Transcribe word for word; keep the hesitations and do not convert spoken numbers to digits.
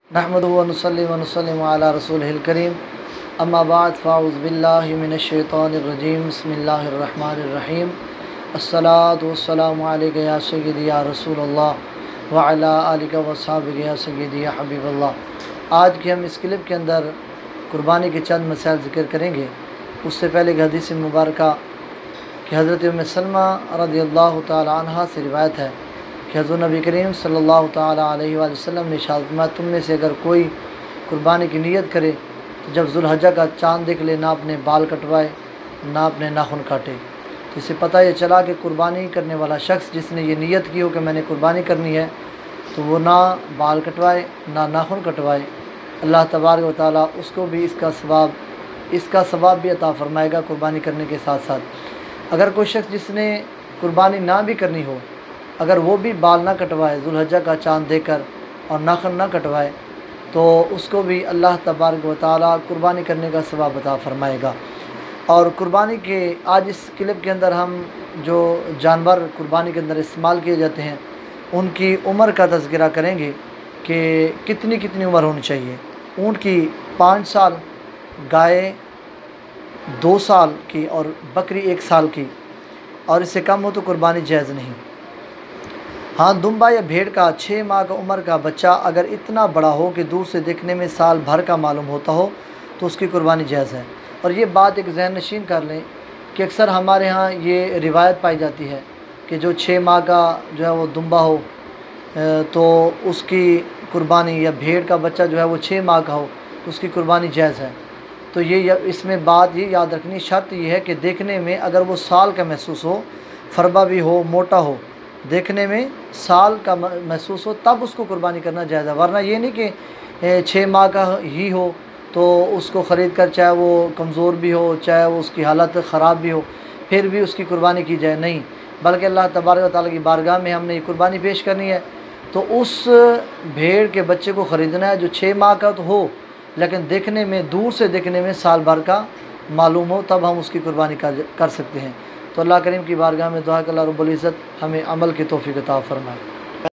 نحمدہ و نصلی و نسلم علی رسولہ الکریم اما بعد فاعوذ باللہ من الشیطان الرجیم بسم اللہ الرحمن الرحیم الصلاۃ والسلام علیک یا سیدی یا رسول اللہ وعلی آلک و صحابک یا سیدی یا حبیب اللہ۔ آج کے ہم اس کلپ کے اندر قربانی کے چند مسائل ذکر کریں گے۔ اس سے پہلے ایک حدیث مبارکہ کہ حضرت ام سلمہ رضی اللہ تعالی عنہ سے روایت ہے کہ حضور نبی کریم صلی اللہ تعالی علیہ وآلہ وسلم نے ارشاد فرمایا، تم میں سے اگر کوئی قربانی کی نیت کرے تو جب ذوالحجہ کا چاند دیکھ لے نہ اپنے بال کٹوائے نہ اپنے ناخن کاٹے۔ تو اسے پتہ یہ چلا کہ قربانی کرنے والا شخص جس نے یہ نیت کی ہو کہ میں نے قربانی کرنی ہے تو وہ نہ بال کٹوائے نہ ناخن کٹوائے، اللہ تبارک و تعالیٰ اس کو بھی اس کا ثواب اس کا ثواب بھی عطا فرمائے گا قربانی کرنے کے ساتھ ساتھ۔ اگر کوئی شخص جس نے قربانی نہ بھی کرنی ہو، اگر وہ بھی بال نہ کٹوائے ذوالحجہ کا چاند دیکھ کر اور ناخن نہ کٹوائے تو اس کو بھی اللہ تبارک و تعالیٰ قربانی کرنے کا ثواب عطا فرمائے گا۔ اور قربانی کے آج اس کلپ کے اندر ہم جو جانور قربانی کے اندر استعمال کیے جاتے ہیں ان کی عمر کا تذکرہ کریں گے کہ کتنی کتنی عمر ہونی چاہیے۔ اونٹ کی پانچ سال، گائے دو سال کی اور بکری ایک سال کی، اور اس سے کم ہو تو قربانی جائز نہیں۔ ہاں، دمبا یا بھیڑ کا چھ ماہ کا عمر کا بچہ اگر اتنا بڑا ہو کہ دور سے دیکھنے میں سال بھر کا معلوم ہوتا ہو تو اس کی قربانی جائز ہے۔ اور یہ بات ایک ذہن نشین کر لیں کہ اکثر ہمارے ہاں یہ روایت پائی جاتی ہے کہ جو چھ ماہ کا جو ہے وہ دمبا ہو تو اس کی قربانی، یا بھیڑ کا بچہ جو ہے وہ چھ ماہ کا ہو تو اس کی قربانی جائز ہے۔ تو یہ اس میں بات یہ یاد رکھنی، شرط یہ ہے کہ دیکھنے میں اگر وہ سال کا محسوس ہو، فربا بھی ہو، موٹا ہو، دیکھنے میں سال کا محسوس ہو تب اس کو قربانی کرنا جائز ہے۔ ورنہ یہ نہیں کہ چھ ماہ کا ہی ہو تو اس کو خرید کر چاہے وہ کمزور بھی ہو، چاہے وہ اس کی حالت خراب بھی ہو، پھر بھی اس کی قربانی کی جائے، نہیں، بلکہ اللہ تبارک و تعالیٰ کی بارگاہ میں ہم نے یہ قربانی پیش کرنی ہے تو اس بھیڑ کے بچے کو خریدنا ہے جو چھ ماہ کا تو ہو لیکن دیکھنے میں، دور سے دیکھنے میں سال بھر کا معلوم ہو، تب ہم اس کی قربانی کر سکتے ہیں۔ تو اللہ کریم کی بارگاہ میں دعا کہ اللہ رب العزت ہمیں عمل کی توفیق عطا فرمائے۔